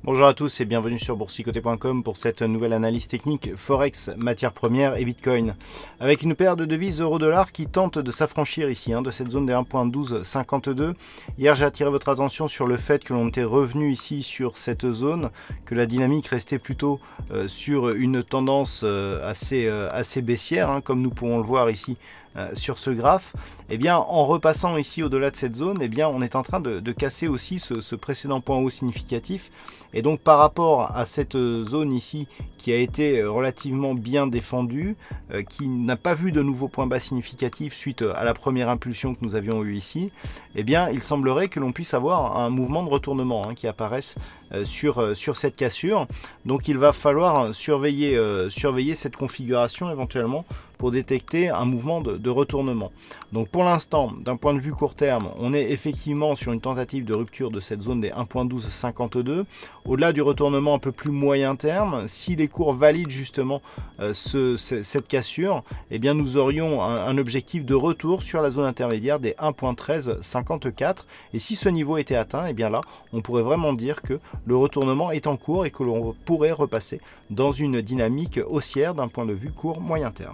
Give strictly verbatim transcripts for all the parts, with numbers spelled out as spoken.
Bonjour à tous et bienvenue sur boursicoté point com pour cette nouvelle analyse technique Forex, matières premières et Bitcoin. Avec une paire de devises euro-dollar qui tente de s'affranchir ici hein, de cette zone des un point douze cinquante-deux. Hier j'ai attiré votre attention sur le fait que l'on était revenu ici sur cette zone, que la dynamique restait plutôt euh, sur une tendance euh, assez, euh, assez baissière, hein, comme nous pouvons le voir ici euh, sur ce graphe. Et bien en repassant ici au-delà de cette zone, et bien on est en train de, de casser aussi ce, ce précédent point haut significatif. Et donc par rapport à cette zone ici qui a été relativement bien défendue, euh, qui n'a pas vu de nouveaux points bas significatifs suite à la première impulsion que nous avions eue ici, eh bien il semblerait que l'on puisse avoir un mouvement de retournement hein, qui apparaisse euh, sur, euh, sur cette cassure. Donc il va falloir surveiller, euh, surveiller cette configuration éventuellement pour détecter un mouvement de, de retournement. Donc pour l'instant, d'un point de vue court terme, on est effectivement sur une tentative de rupture de cette zone des un point douze cinquante-deux. Au-delà du retournement un peu plus moyen terme, si les cours valident justement euh, ce, ce, cette cassure, eh bien nous aurions un, un objectif de retour sur la zone intermédiaire des un point treize cinquante-quatre. Et si ce niveau était atteint, eh bien là, on pourrait vraiment dire que le retournement est en cours et que l'on pourrait repasser dans une dynamique haussière d'un point de vue court moyen terme.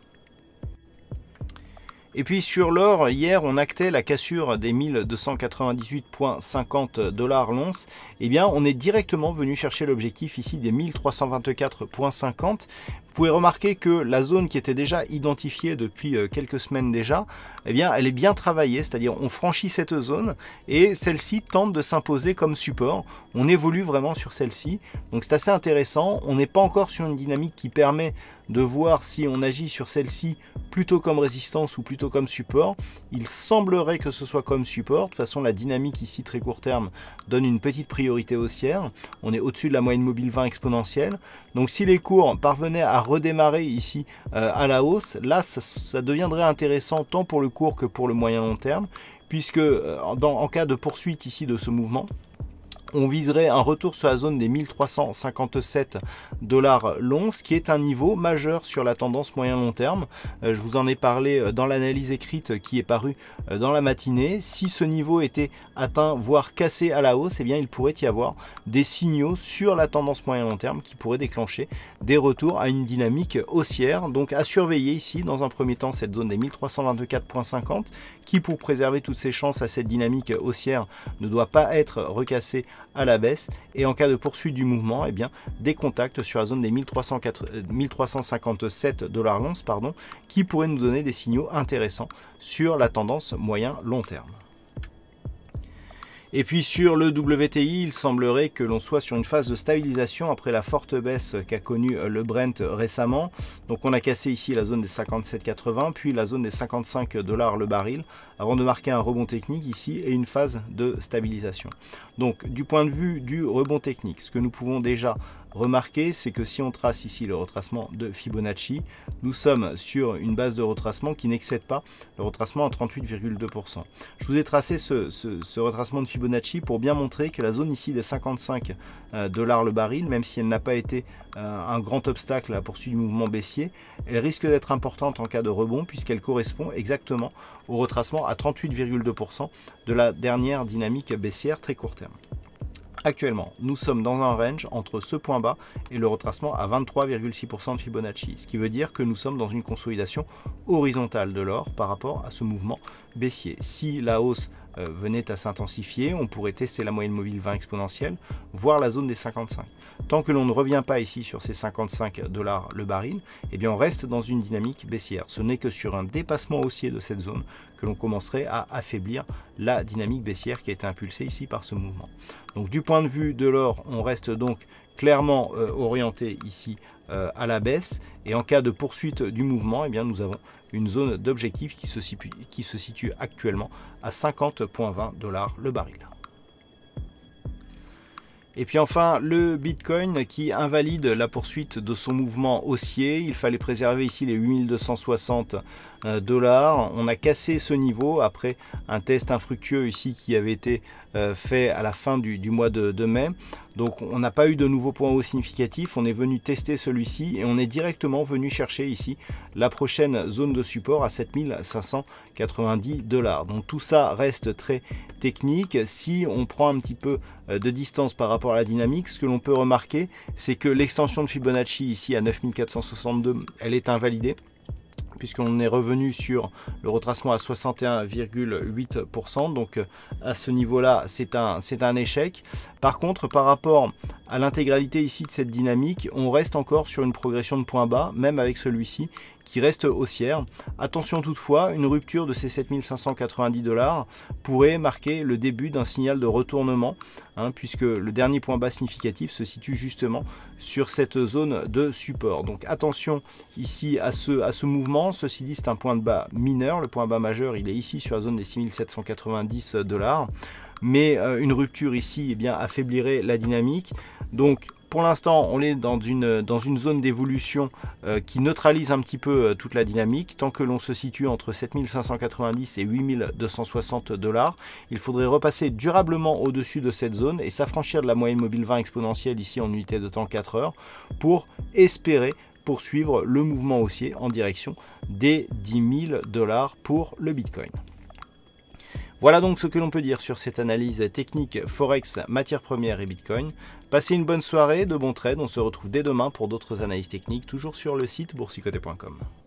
Et puis sur l'or, hier on actait la cassure des mille deux cent quatre-vingt-dix-huit virgule cinquante dollars l'once. Eh bien on est directement venu chercher l'objectif ici des mille trois cent vingt-quatre virgule cinquante. Vous pouvez remarquer que la zone qui était déjà identifiée depuis quelques semaines déjà, eh bien elle est bien travaillée, c'est-à-dire on franchit cette zone et celle-ci tente de s'imposer comme support. On évolue vraiment sur celle-ci, donc c'est assez intéressant. On n'est pas encore sur une dynamique qui permet de voir si on agit sur celle-ci plutôt comme résistance ou plutôt comme support. Il semblerait que ce soit comme support. De toute façon, la dynamique ici très court terme donne une petite priorité haussière. On est au-dessus de la moyenne mobile vingt exponentielle. Donc si les cours parvenaient à redémarrer ici euh, à la hausse, là ça, ça deviendrait intéressant tant pour le court que pour le moyen long terme, puisque euh, dans, en cas de poursuite ici de ce mouvement, on viserait un retour sur la zone des mille trois cent cinquante-sept dollars l'once, qui est un niveau majeur sur la tendance moyen-long terme. Euh, je vous en ai parlé dans l'analyse écrite qui est parue euh, dans la matinée. Si ce niveau était atteint, voire cassé à la hausse, eh bien, il pourrait y avoir des signaux sur la tendance moyen-long terme qui pourraient déclencher des retours à une dynamique haussière. Donc à surveiller ici, dans un premier temps, cette zone des mille trois cent vingt-quatre virgule cinquante, qui pour préserver toutes ses chances à cette dynamique haussière ne doit pas être recassée à la baisse, et en cas de poursuite du mouvement, eh bien, des contacts sur la zone des mille trois cent cinquante-sept dollars l'once, pardon, qui pourraient nous donner des signaux intéressants sur la tendance moyen-long terme. Et puis sur le W T I, il semblerait que l'on soit sur une phase de stabilisation après la forte baisse qu'a connue le Brent récemment. Donc on a cassé ici la zone des cinquante-sept quatre-vingts, puis la zone des cinquante-cinq dollars le baril, avant de marquer un rebond technique ici et une phase de stabilisation. Donc du point de vue du rebond technique, ce que nous pouvons déjà remarquer, c'est que si on trace ici le retracement de Fibonacci, nous sommes sur une base de retracement qui n'excède pas le retracement à trente-huit virgule deux pour cent. Je vous ai tracé ce, ce, ce retracement de Fibonacci pour bien montrer que la zone ici des cinquante-cinq dollars le baril, même si elle n'a pas été euh, un grand obstacle à la poursuite du mouvement baissier, elle risque d'être importante en cas de rebond puisqu'elle correspond exactement au retracement à trente-huit virgule deux pour cent de la dernière dynamique baissière très court terme. Actuellement, nous sommes dans un range entre ce point bas et le retracement à vingt-trois virgule six pour cent de Fibonacci, ce qui veut dire que nous sommes dans une consolidation horizontale de l'or par rapport à ce mouvement baissier. Si la hausse euh, venait à s'intensifier, on pourrait tester la moyenne mobile vingt exponentielle, voire la zone des cinquante-cinq. Tant que l'on ne revient pas ici sur ces cinquante-cinq dollars le baril, eh bien on reste dans une dynamique baissière. Ce n'est que sur un dépassement haussier de cette zone que l'on commencerait à affaiblir la dynamique baissière qui a été impulsée ici par ce mouvement. Donc du point de vue de l'or, on reste donc clairement euh, orienté ici euh, à la baisse, et en cas de poursuite du mouvement, eh bien, nous avons une zone d'objectif qui se situe, qui se situe actuellement à cinquante virgule vingt dollars le baril. Et puis enfin, le Bitcoin qui invalide la poursuite de son mouvement haussier. Il fallait préserver ici les huit mille deux cent soixante dollars. On a cassé ce niveau après un test infructueux ici qui avait été euh, fait à la fin du, du mois de, de mai. Donc on n'a pas eu de nouveau point haut significatif, on est venu tester celui-ci et on est directement venu chercher ici la prochaine zone de support à sept mille cinq cent quatre-vingt-dix dollars. Donc tout ça reste très technique. Si on prend un petit peu de distance par rapport à la dynamique, ce que l'on peut remarquer, c'est que l'extension de Fibonacci ici à neuf mille quatre cent soixante-deux, elle est invalidée, puisqu'on est revenu sur le retracement à soixante et un virgule huit pour cent. Donc à ce niveau-là, c'est un, c'est un échec. Par contre, par rapport à l'intégralité ici de cette dynamique, on reste encore sur une progression de points bas, même avec celui-ci qui reste haussière. Attention toutefois, une rupture de ces sept mille cinq cent quatre-vingt-dix dollars pourrait marquer le début d'un signal de retournement, hein, puisque le dernier point bas significatif se situe justement sur cette zone de support. Donc attention ici à ce, à ce mouvement. Ceci dit, c'est un point de bas mineur. Le point bas majeur, il est ici sur la zone des six mille sept cent quatre-vingt-dix dollars. Mais euh, une rupture ici eh bien, affaiblirait la dynamique. Donc pour l'instant, on est dans une, dans une zone d'évolution euh, qui neutralise un petit peu euh, toute la dynamique. Tant que l'on se situe entre sept mille cinq cent quatre-vingt-dix et huit mille deux cent soixante dollars, il faudrait repasser durablement au-dessus de cette zone et s'affranchir de la moyenne mobile vingt exponentielle ici en unité de temps quatre heures pour espérer poursuivre le mouvement haussier en direction des dix mille dollars pour le Bitcoin. Voilà donc ce que l'on peut dire sur cette analyse technique Forex, matières premières et Bitcoin. Passez une bonne soirée, de bons trades. On se retrouve dès demain pour d'autres analyses techniques, toujours sur le site boursicoté point com.